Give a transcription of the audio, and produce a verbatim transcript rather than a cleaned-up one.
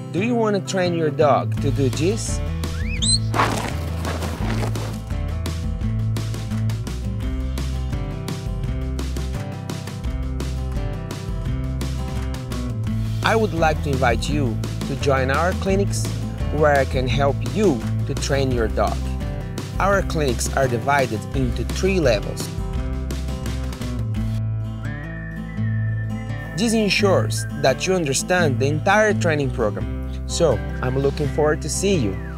Do you want to train your dog to do this? I would like to invite you to join our clinics where I can help you to train your dog. Our clinics are divided into three levels. This ensures that you understand the entire training program, so I'm looking forward to see you.